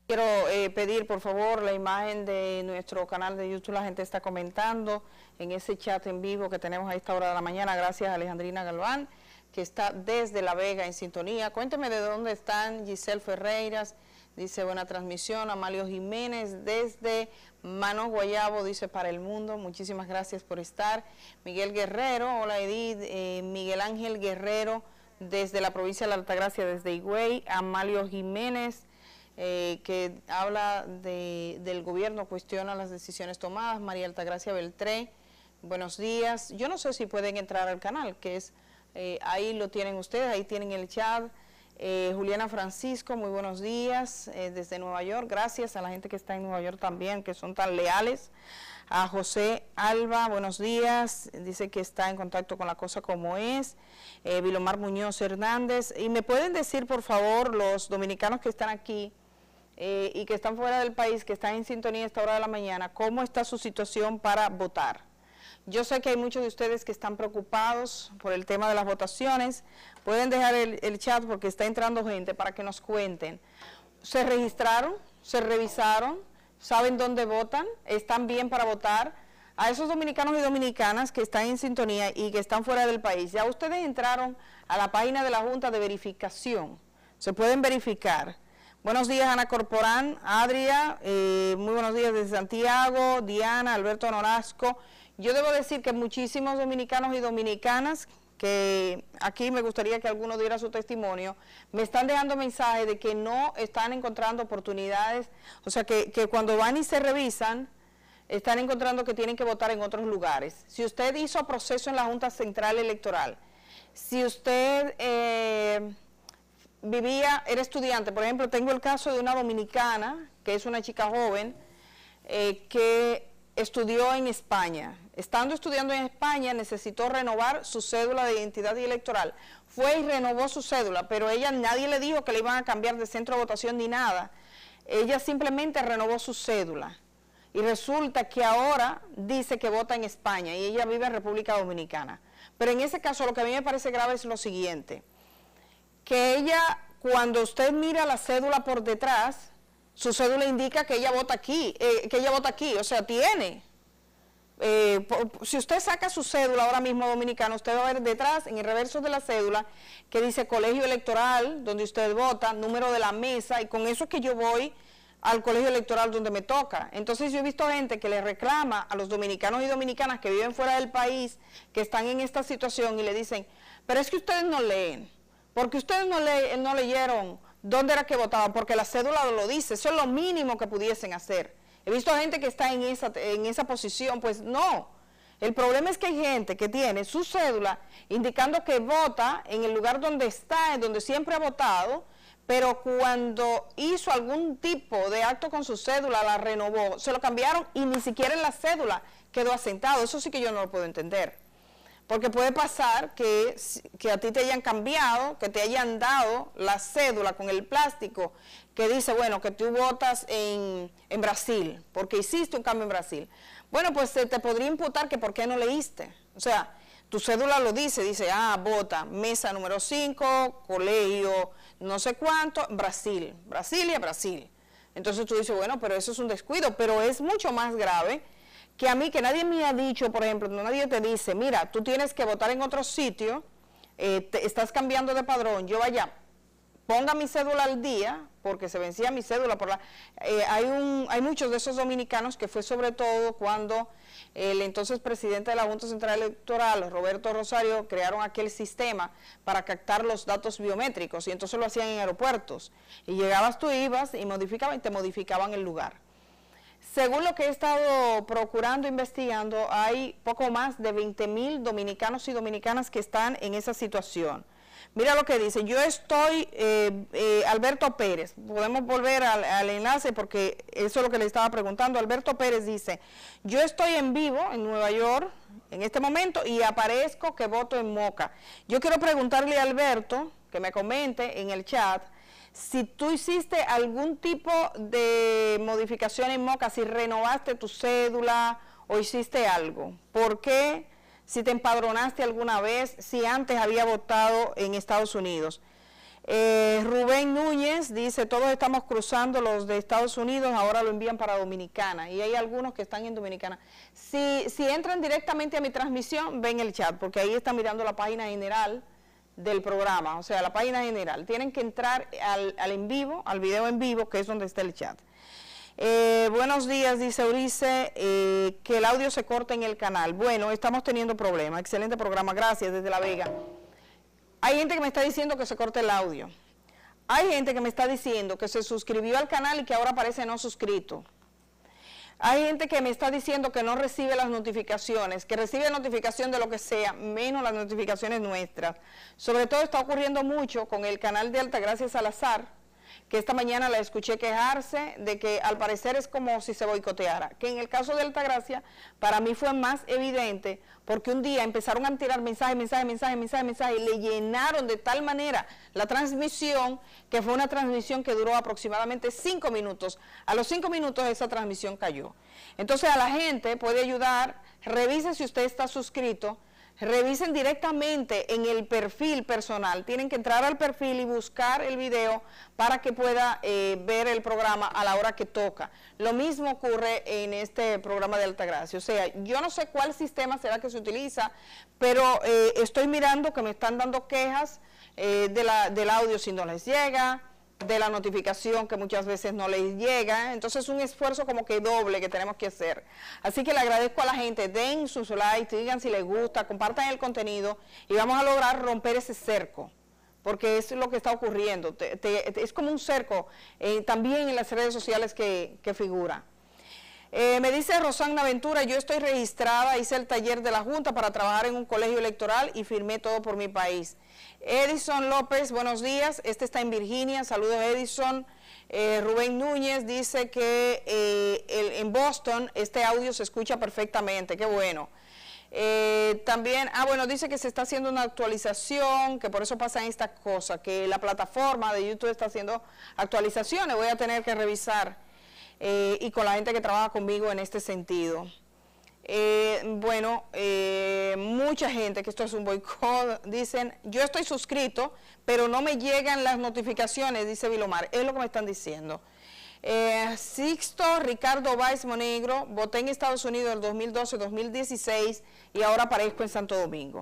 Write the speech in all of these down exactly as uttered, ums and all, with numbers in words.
Quiero eh, pedir, por favor, la imagen de nuestro canal de YouTube. La gente está comentando en ese chat en vivo que tenemos a esta hora de la mañana. Gracias a Alejandrina Galván, que está desde La Vega en sintonía. Cuénteme de dónde están. Giselle Ferreiras dice buena transmisión. Amalio Jiménez desde Manos Guayabo dice para el mundo. Muchísimas gracias por estar. Miguel Guerrero, hola Edith. Eh, Miguel Ángel Guerrero desde la provincia de la Altagracia, desde Higüey. Amalio Jiménez. Eh, que habla de, del gobierno, cuestiona las decisiones tomadas. María Altagracia Beltré, buenos días. Yo no sé si pueden entrar al canal, que es, eh, ahí lo tienen ustedes, ahí tienen el chat. Eh, Juliana Francisco, muy buenos días, eh, desde Nueva York. Gracias a la gente que está en Nueva York también, que son tan leales. A José Alba, buenos días, dice que está en contacto con la cosa como es. Eh, Vilomar Muñoz Hernández. Y me pueden decir, por favor, los dominicanos que están aquí, Eh, y que están fuera del país, que están en sintonía a esta hora de la mañana, ¿cómo está su situación para votar? Yo sé que hay muchos de ustedes que están preocupados por el tema de las votaciones. Pueden dejar el, el chat porque está entrando gente para que nos cuenten. ¿Se registraron? ¿Se revisaron? ¿Saben dónde votan? ¿Están bien para votar? A esos dominicanos y dominicanas que están en sintonía y que están fuera del país, ya ustedes entraron a la página de la Junta de Verificación. Se pueden verificar. Buenos días, Ana Corporán, Adria, eh, muy buenos días desde Santiago, Diana, Alberto Norasco. Yo debo decir que muchísimos dominicanos y dominicanas, que aquí me gustaría que alguno diera su testimonio, me están dejando mensajes de que no están encontrando oportunidades, o sea, que, que cuando van y se revisan, están encontrando que tienen que votar en otros lugares. Si usted hizo proceso en la Junta Central Electoral, si usted... Eh, vivía, era estudiante, por ejemplo, tengo el caso de una dominicana, que es una chica joven, eh, que estudió en España. Estando estudiando en España, necesitó renovar su cédula de identidad y electoral. Fue y renovó su cédula, pero ella, nadie le dijo que le iban a cambiar de centro de votación ni nada. Ella simplemente renovó su cédula. Y resulta que ahora dice que vota en España y ella vive en República Dominicana. Pero en ese caso, lo que a mí me parece grave es lo siguiente, que ella, cuando usted mira la cédula por detrás, su cédula indica que ella vota aquí, eh, que ella vota aquí, o sea, tiene. Eh, por, si usted saca su cédula ahora mismo dominicana, usted va a ver detrás, en el reverso de la cédula, que dice colegio electoral, donde usted vota, número de la mesa, y con eso es que yo voy al colegio electoral donde me toca. Entonces yo he visto gente que le reclama a los dominicanos y dominicanas que viven fuera del país, que están en esta situación, y le dicen, pero es que ustedes no leen. Porque ustedes no, le, no leyeron dónde era que votaban, porque la cédula lo dice, eso es lo mínimo que pudiesen hacer. He visto gente que está en esa, en esa posición, pues no. El problema es que hay gente que tiene su cédula indicando que vota en el lugar donde está, en donde siempre ha votado, pero cuando hizo algún tipo de acto con su cédula, la renovó, se lo cambiaron y ni siquiera en la cédula quedó asentado. Eso sí que yo no lo puedo entender. Porque puede pasar que, que a ti te hayan cambiado, que te hayan dado la cédula con el plástico que dice, bueno, que tú votas en, en Brasil, porque hiciste un cambio en Brasil. Bueno, pues se te podría imputar que por qué no leíste. O sea, tu cédula lo dice, dice, ah, vota, mesa número cinco, colegio, no sé cuánto, Brasil, Brasilia, Brasil. Entonces tú dices, bueno, pero eso es un descuido, pero es mucho más grave que a mí, que nadie me ha dicho, por ejemplo, nadie te dice, mira, tú tienes que votar en otro sitio, eh, te, estás cambiando de padrón, yo vaya, ponga mi cédula al día, porque se vencía mi cédula, por la, eh, hay, un, hay muchos de esos dominicanos que fue sobre todo cuando el entonces presidente de la Junta Central Electoral, Roberto Rosario, crearon aquel sistema para captar los datos biométricos, y entonces lo hacían en aeropuertos, y llegabas, tú ibas y modificaban, y te modificaban el lugar. Según lo que he estado procurando, investigando, hay poco más de veinte mil dominicanos y dominicanas que están en esa situación. Mira lo que dice, yo estoy, eh, eh, Alberto Pérez, podemos volver al, al enlace porque eso es lo que le estaba preguntando. Alberto Pérez dice, yo estoy en vivo en Nueva York en este momento y aparezco que voto en Moca. Yo quiero preguntarle a Alberto, que me comente en el chat, si tú hiciste algún tipo de modificación en Moca, si renovaste tu cédula o hiciste algo. ¿Por qué? Si te empadronaste alguna vez, si antes había votado en Estados Unidos. Eh, Rubén Núñez dice, todos estamos cruzando los de Estados Unidos, ahora lo envían para Dominicana, y hay algunos que están en Dominicana. Si, si entran directamente a mi transmisión, ven el chat, porque ahí están mirando la página general del programa, o sea, la página general. Tienen que entrar al, al en vivo, al video en vivo, que es donde está el chat. Eh, buenos días, dice Eurice, eh, que el audio se corta en el canal. Bueno, estamos teniendo problemas. Excelente programa, gracias, desde La Vega. Hay gente que me está diciendo que se corte el audio. Hay gente que me está diciendo que se suscribió al canal y que ahora aparece no suscrito. Hay gente que me está diciendo que no recibe las notificaciones, que recibe notificación de lo que sea, menos las notificaciones nuestras. Sobre todo está ocurriendo mucho con el canal de Altagracia Salazar, que esta mañana la escuché quejarse de que al parecer es como si se boicoteara, que en el caso de Altagracia para mí fue más evidente porque un día empezaron a tirar mensajes, mensajes, mensajes, mensajes, mensajes y le llenaron de tal manera la transmisión que fue una transmisión que duró aproximadamente cinco minutos. A los cinco minutos esa transmisión cayó. Entonces a la gente puede ayudar, revise si usted está suscrito, revisen directamente en el perfil personal, tienen que entrar al perfil y buscar el video para que pueda eh, ver el programa a la hora que toca. Lo mismo ocurre en este programa de Altagracia, o sea, yo no sé cuál sistema será que se utiliza, pero eh, estoy mirando que me están dando quejas eh, de la, del audio si no les llega, de la notificación que muchas veces no les llega, entonces es un esfuerzo como que doble que tenemos que hacer. Así que le agradezco a la gente, den sus likes, digan si les gusta, compartan el contenido y vamos a lograr romper ese cerco, porque es lo que está ocurriendo, te, te, es como un cerco eh, también en las redes sociales que, que figura. Eh, me dice Rosana Ventura, yo estoy registrada, hice el taller de la Junta para trabajar en un colegio electoral y firmé todo por mi país. Edison López, buenos días, este está en Virginia, saludos Edison. Eh, Rubén Núñez dice que eh, el, en Boston este audio se escucha perfectamente, qué bueno. Eh, también, ah bueno, dice que se está haciendo una actualización, que por eso pasan estas cosas, que la plataforma de YouTube está haciendo actualizaciones, voy a tener que revisar. Eh, y con la gente que trabaja conmigo en este sentido. Eh, bueno, eh, mucha gente, que esto es un boicot, dicen, yo estoy suscrito, pero no me llegan las notificaciones, dice Vilomar, es lo que me están diciendo. Eh, Sixto Ricardo Báez Monegro, voté en Estados Unidos el dos mil doce dos mil dieciséis y ahora aparezco en Santo Domingo.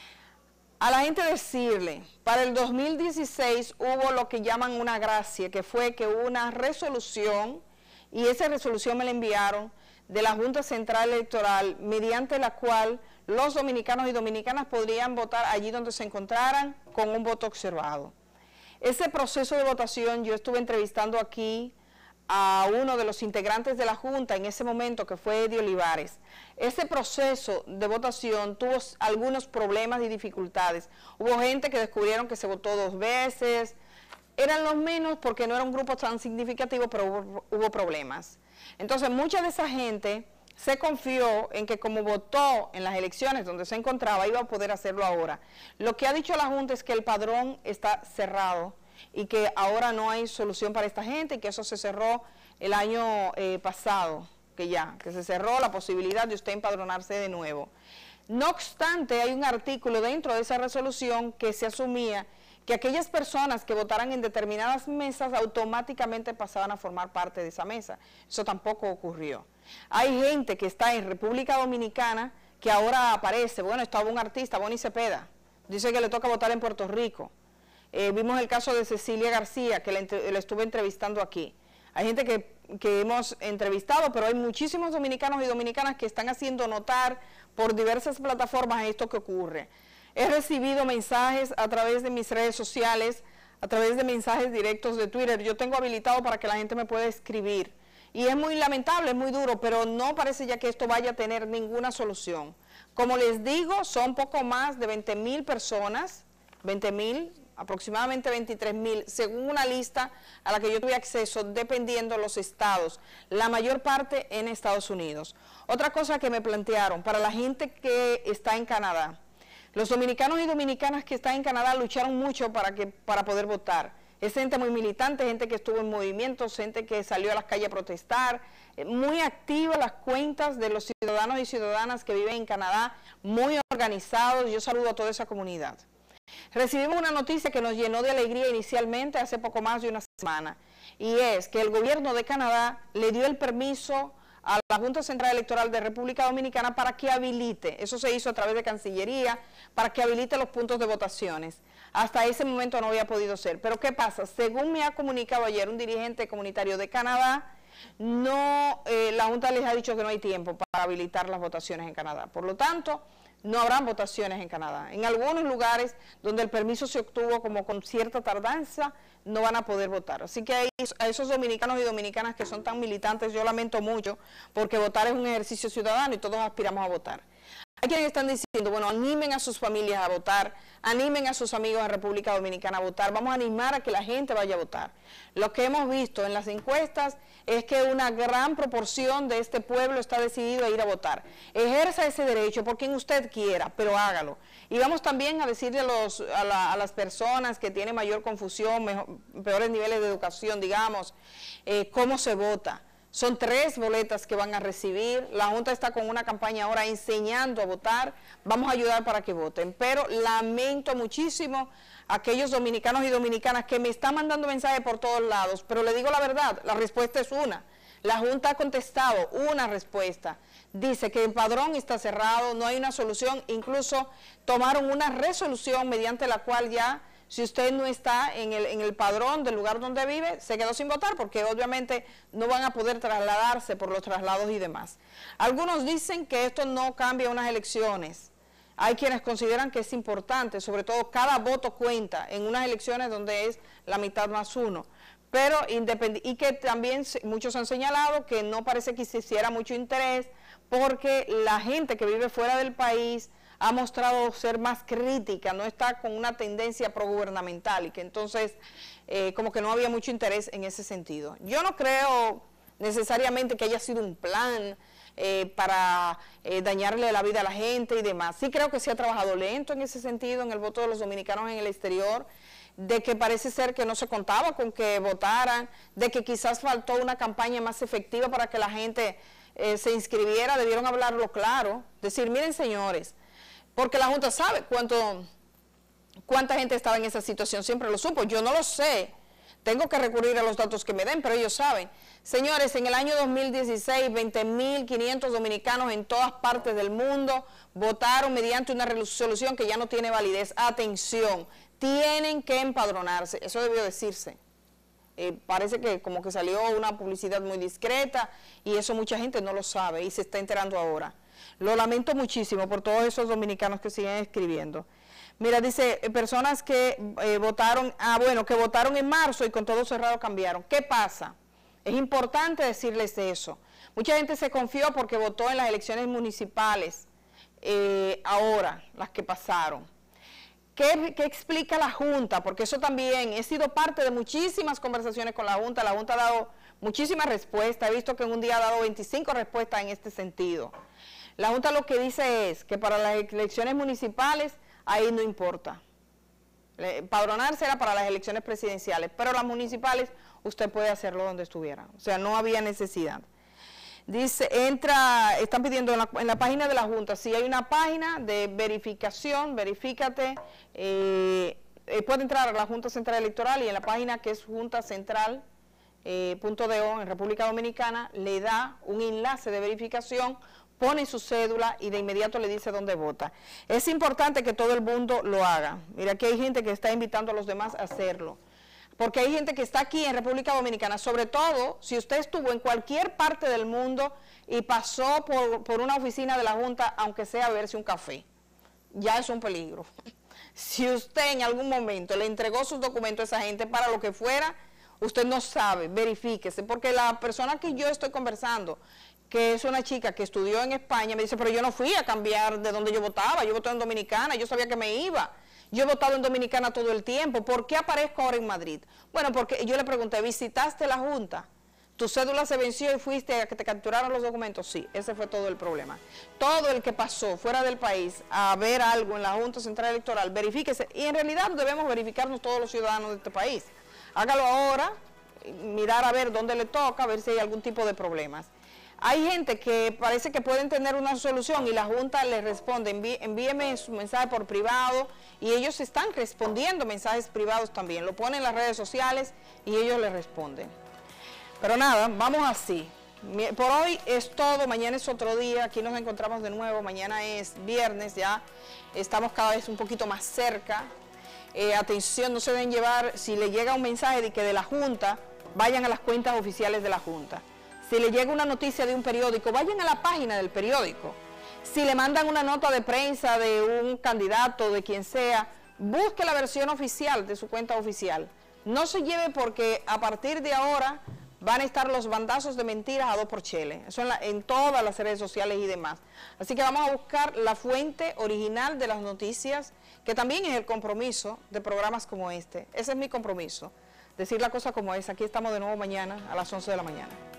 A la gente decirle, para el dos mil dieciséis hubo lo que llaman una gracia, que fue que hubo una resolución, y esa resolución me la enviaron de la Junta Central Electoral, mediante la cual los dominicanos y dominicanas podrían votar allí donde se encontraran con un voto observado. Ese proceso de votación, yo estuve entrevistando aquí a uno de los integrantes de la Junta en ese momento, que fue Eddie Olivares. Ese proceso de votación tuvo algunos problemas y dificultades. Hubo gente que descubrieron que se votó dos veces. Eran los menos porque no era un grupo tan significativo, pero hubo, hubo problemas. Entonces, mucha de esa gente se confió en que como votó en las elecciones donde se encontraba, iba a poder hacerlo ahora. Lo que ha dicho la Junta es que el padrón está cerrado y que ahora no hay solución para esta gente y que eso se cerró el año eh, pasado, que ya, que se cerró la posibilidad de usted empadronarse de nuevo. No obstante, hay un artículo dentro de esa resolución que se asumía que aquellas personas que votaran en determinadas mesas automáticamente pasaban a formar parte de esa mesa. Eso tampoco ocurrió. Hay gente que está en República Dominicana que ahora aparece, bueno, estaba un artista, Bonnie Cepeda, dice que le toca votar en Puerto Rico. Eh, vimos el caso de Cecilia García, que le, le estuve entrevistando aquí. Hay gente que, que hemos entrevistado, pero hay muchísimos dominicanos y dominicanas que están haciendo notar por diversas plataformas esto que ocurre. He recibido mensajes a través de mis redes sociales, a través de mensajes directos de Twitter. Yo tengo habilitado para que la gente me pueda escribir. Y es muy lamentable, es muy duro, pero no parece ya que esto vaya a tener ninguna solución. Como les digo, son poco más de veinte mil personas, veinte mil, aproximadamente veintitrés mil, según una lista a la que yo tuve acceso, dependiendo de los estados, la mayor parte en Estados Unidos. Otra cosa que me plantearon, para la gente que está en Canadá, los dominicanos y dominicanas que están en Canadá lucharon mucho para, que, para poder votar. Es gente muy militante, gente que estuvo en movimientos, gente que salió a las calles a protestar, muy activas las cuentas de los ciudadanos y ciudadanas que viven en Canadá, muy organizados. Yo saludo a toda esa comunidad. Recibimos una noticia que nos llenó de alegría inicialmente hace poco más de una semana, y es que el gobierno de Canadá le dio el permiso a la Junta Central Electoral de República Dominicana para que habilite, eso se hizo a través de Cancillería, para que habilite los puntos de votaciones. Hasta ese momento no había podido ser. Pero ¿qué pasa? Según me ha comunicado ayer un dirigente comunitario de Canadá, no, eh, la Junta les ha dicho que no hay tiempo para habilitar las votaciones en Canadá. Por lo tanto, no habrán votaciones en Canadá. En algunos lugares donde el permiso se obtuvo como con cierta tardanza, no van a poder votar. Así que a esos dominicanos y dominicanas que son tan militantes, yo lamento mucho, porque votar es un ejercicio ciudadano y todos aspiramos a votar. Hay quienes están diciendo, bueno, animen a sus familias a votar, animen a sus amigos en República Dominicana a votar, vamos a animar a que la gente vaya a votar. Lo que hemos visto en las encuestas es que una gran proporción de este pueblo está decidido a ir a votar. Ejerza ese derecho por quien usted quiera, pero hágalo. Y vamos también a decirle a, los, a, la, a las personas que tienen mayor confusión, mejor, peores niveles de educación, digamos, eh, cómo se vota. Son tres boletas que van a recibir. La Junta está con una campaña ahora enseñando a votar. Vamos a ayudar para que voten. Pero lamento muchísimo a aquellos dominicanos y dominicanas que me están mandando mensajes por todos lados. Pero le digo la verdad, la respuesta es una. La Junta ha contestado una respuesta. Dice que el padrón está cerrado, no hay una solución. Incluso tomaron una resolución mediante la cual ya, si usted no está en el, en el padrón del lugar donde vive, se quedó sin votar porque obviamente no van a poder trasladarse por los traslados y demás. Algunos dicen que esto no cambia unas elecciones. Hay quienes consideran que es importante, sobre todo cada voto cuenta en unas elecciones donde es la mitad más uno. Pero y que también muchos han señalado que no parece que se hiciera mucho interés porque la gente que vive fuera del país ha mostrado ser más crítica, no está con una tendencia progubernamental y que entonces eh, como que no había mucho interés en ese sentido. Yo no creo necesariamente que haya sido un plan eh, para eh, dañarle la vida a la gente y demás. Sí creo que se ha trabajado lento en ese sentido, en el voto de los dominicanos en el exterior, de que parece ser que no se contaba con que votaran, de que quizás faltó una campaña más efectiva para que la gente eh, se inscribiera, debieron hablarlo claro, decir, miren señores, porque la Junta sabe cuánto, cuánta gente estaba en esa situación, siempre lo supo, yo no lo sé, tengo que recurrir a los datos que me den, pero ellos saben. Señores, en el año dos mil dieciséis, veinte mil quinientos dominicanos en todas partes del mundo votaron mediante una resolución que ya no tiene validez. Atención, tienen que empadronarse, eso debió decirse. Eh, parece que como que salió una publicidad muy discreta y eso mucha gente no lo sabe y se está enterando ahora. Lo lamento muchísimo por todos esos dominicanos que siguen escribiendo. Mira, dice, eh, personas que eh, votaron, ah bueno, que votaron en marzo y con todo cerrado cambiaron. ¿Qué pasa? Es importante decirles eso. Mucha gente se confió porque votó en las elecciones municipales, eh, ahora, las que pasaron. ¿Qué, ¿Qué explica la Junta? Porque eso también, he sido parte de muchísimas conversaciones con la Junta, la Junta ha dado muchísimas respuestas, he visto que en un día ha dado veinticinco respuestas en este sentido. La Junta lo que dice es que para las elecciones municipales, ahí no importa. Padronarse era para las elecciones presidenciales, pero las municipales usted puede hacerlo donde estuviera, o sea, no había necesidad. Dice, entra, están pidiendo en la, en la página de la Junta, si hay una página de verificación, verifícate, eh, eh, puede entrar a la Junta Central Electoral y en la página que es junta central punto do en República Dominicana, le da un enlace de verificación, pone su cédula y de inmediato le dice dónde vota. Es importante que todo el mundo lo haga. Mira, aquí hay gente que está invitando a los demás a hacerlo. Porque hay gente que está aquí en República Dominicana, sobre todo si usted estuvo en cualquier parte del mundo y pasó por, por una oficina de la Junta, aunque sea a verse un café, ya es un peligro. Si usted en algún momento le entregó sus documentos a esa gente para lo que fuera, usted no sabe, verifíquese, porque la persona que yo estoy conversando, que es una chica que estudió en España, me dice, pero yo no fui a cambiar de donde yo votaba, yo voté en Dominicana, yo sabía que me iba. Yo he votado en Dominicana todo el tiempo, ¿por qué aparezco ahora en Madrid? Bueno, porque yo le pregunté, ¿visitaste la Junta? ¿Tu cédula se venció y fuiste a que te capturaran los documentos? Sí, ese fue todo el problema. Todo el que pasó fuera del país a ver algo en la Junta Central Electoral, verifíquese, y en realidad debemos verificarnos todos los ciudadanos de este país. Hágalo ahora, mirar a ver dónde le toca, a ver si hay algún tipo de problemas. Hay gente que parece que pueden tener una solución y la Junta les responde, enví, envíeme su mensaje por privado, y ellos están respondiendo mensajes privados también, lo ponen en las redes sociales y ellos les responden. Pero nada, vamos así. Por hoy es todo, mañana es otro día, aquí nos encontramos de nuevo, mañana es viernes, ya estamos cada vez un poquito más cerca. Eh, atención, no se deben llevar, si le llega un mensaje de que de la Junta, vayan a las cuentas oficiales de la Junta. Si le llega una noticia de un periódico, vayan a la página del periódico. Si le mandan una nota de prensa de un candidato, de quien sea, busque la versión oficial de su cuenta oficial. No se lleve porque a partir de ahora van a estar los bandazos de mentiras a dos por chele. Eso en, la, en todas las redes sociales y demás. Así que vamos a buscar la fuente original de las noticias, que también es el compromiso de programas como este. Ese es mi compromiso, decir la cosa como es. Aquí estamos de nuevo mañana a las once de la mañana.